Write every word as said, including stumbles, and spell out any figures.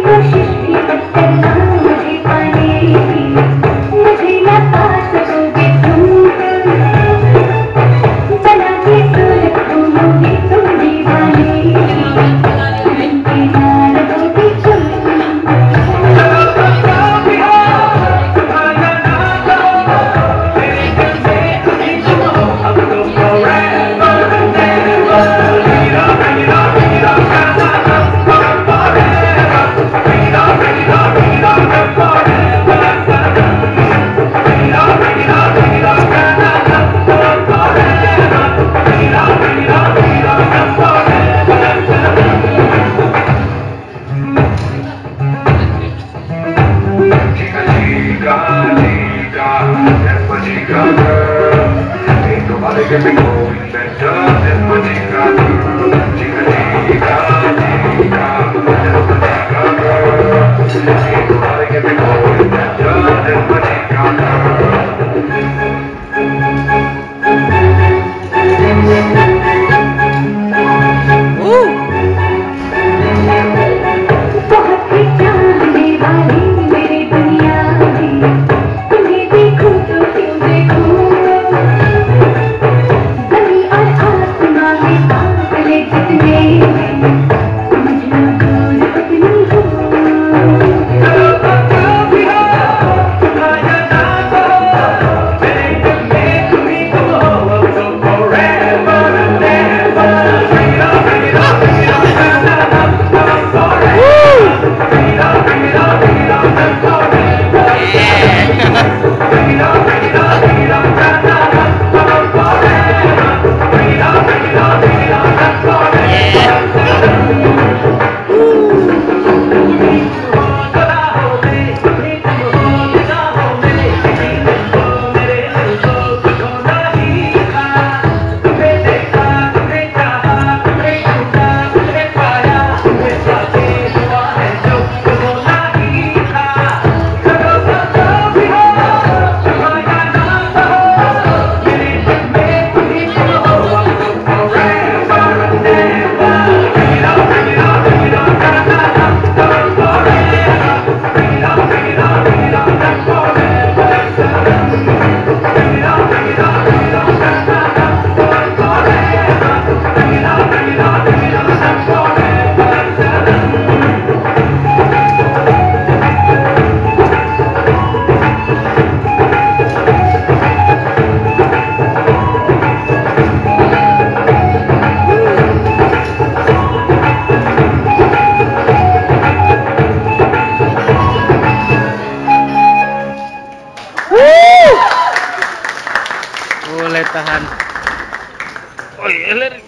Get me going better than my chica girl. Chica, chica, chica, that's my chica girl. Ain't nobody get me going better than my chica बहुत ही चाहने वाली मेरी दुनिया में तुम्हें देखूं तो क्यों देखूं गली और आसमां में फासले जितने हैं समझना दूर उतनी हूँ Boleh tahan. Oh, iya,